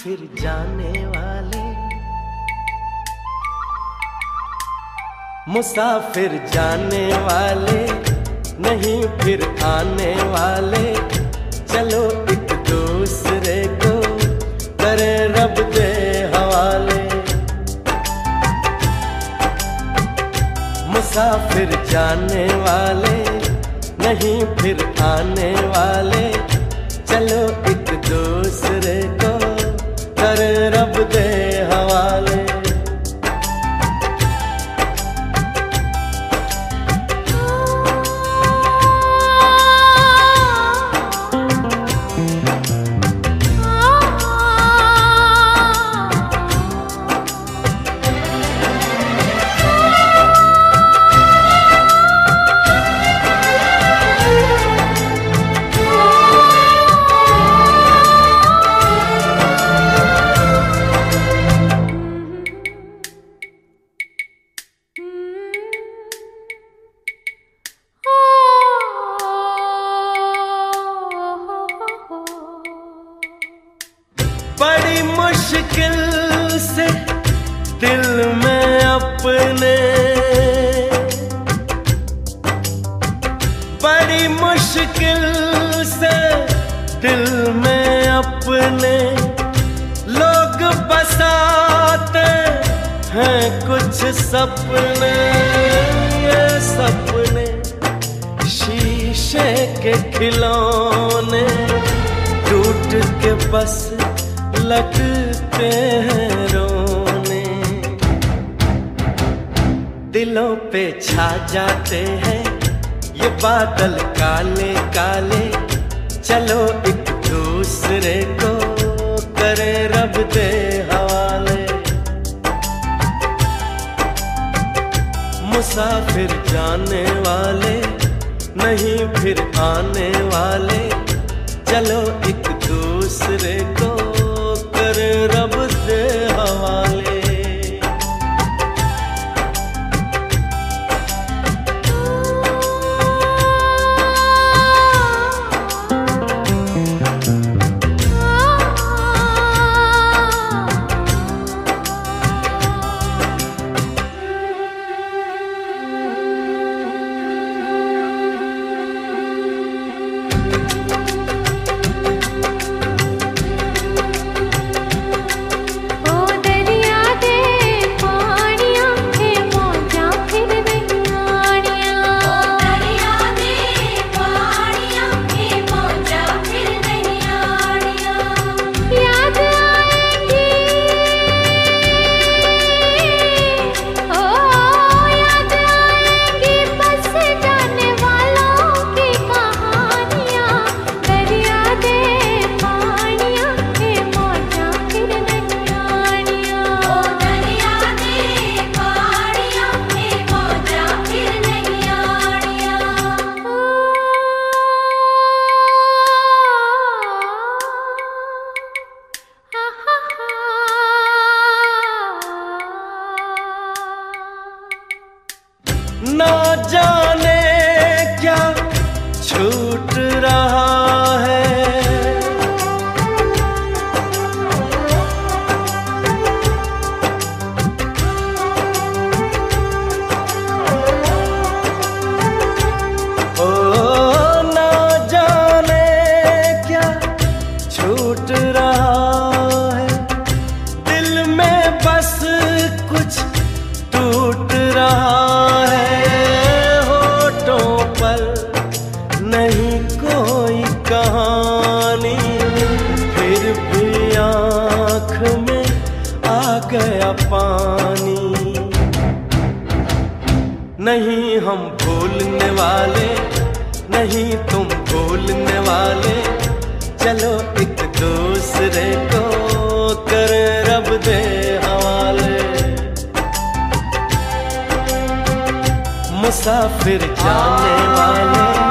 फिर जाने वाले, मुसाफिर जाने वाले, नहीं फिर आने वाले। चलो एक दूसरे को करे रब दे हवाले। मुसाफिर जाने वाले, नहीं फिर आने वाले। चलो एक दूसरे को करे रब दे हवाले। बड़ी मुश्किल से दिल में अपने, बड़ी मुश्किल से दिल में अपने लोग बसाते हैं कुछ सपने। ये सपने शीशे के खिलौने टूट के बस लगते हैं रोने। दिलों पे छा जाते हैं ये बादल काले काले। चलो एक दूसरे को करे रब दे हवाले। मुसाफिर जाने वाले, नहीं फिर आने वाले। चलो एक दूसरे को करे रब दे हवाले। ना जाने क्या छूट रहा है, ओ ना जाने क्या छूट रहा है। दिल में बस कुछ टूट रहा है। नहीं कोई कहानी, फिर भी आँख में आ गया पानी। नहीं हम भूलने वाले, नहीं तुम भूलने वाले। चलो एक दूसरे को करे रब दे हवाले। मुसाफिर जाने वाले,